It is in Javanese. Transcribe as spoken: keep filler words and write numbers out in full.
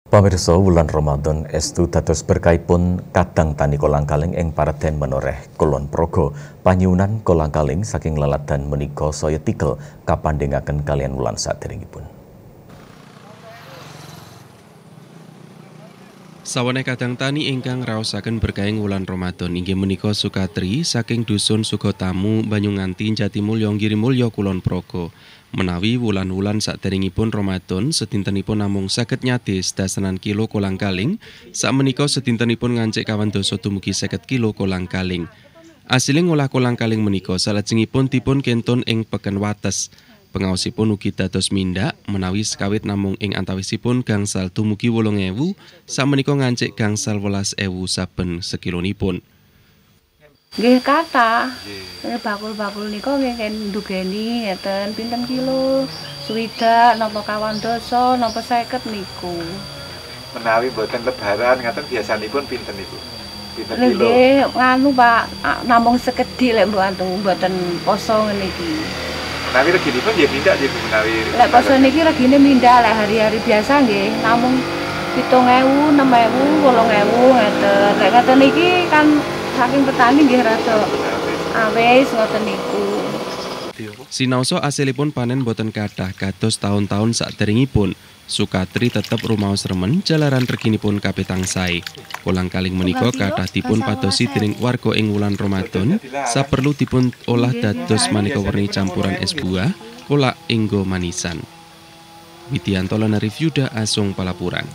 Pamirsa, wulan Ramadan estu dados berkahipun kadang tani kolang-kaling ing Paredèn Menoreh Kulon Progo. Panyuwunan kolang-kaling saking laladan menika saya tikel kapandhengaken kalian wulan saderengipun. Sawane kadang tani ingkang raosaken berkahing wulan Ramadan inggih menika Sukatri saking dusun Sugotamu Banyunganti Jatimulya Girimulya Kulon Progo. Menawi wulan-wulan saderengipun Ramadan sedintenipun namung saged nyade sedasanan kilo kolang-kaling, sakmenika sedintenipun ngancik kawan dasa dumugi seket kilo kolang-kaling. Asiling ngolah kolang-kaling menika salajengipun dipun kenton ing Peken Wates. Pengaosipun ugi dados mindak menawi sekawit namung ing antawisipun gangsal dumugi wolung ewu, sakmenika ngancik gangsal welas ewu saben sekilonipun. Nggih kathah. Bakul-bakul nika nggih ndugeni ngeten pinten kilo, swidak napa kawan dasa napa seket niku. Menawi boten lebaran ngaten biasanipun pinten niku? Pinten kilo? Nggih nganu Pak, namung sekedhik lek mboten mboten poso ngene iki. Menawi reginipun nggih mindak nggih menawi. Lek poso niki regine mindak, lek hari-hari biasa nggih namung pitung ewu, enem ewu, wolung ewu ngeten. Lek ngeten niki kan saking petani nggih rada awis ngoten niku. Sinaosa asilipun panen boten kathah kados taun-taun saderengipun. Sukatri tetep rumaos remen jalaran reginipun kapitang sae. Kolang-kaling menika kathah dipun padosi dening warga ing wulan Ramadan, saperlu dipun olah dados maneka werni campuran es buah, kolak inggo manisan. Widianto Lenari Vyuda Asung Palapuran.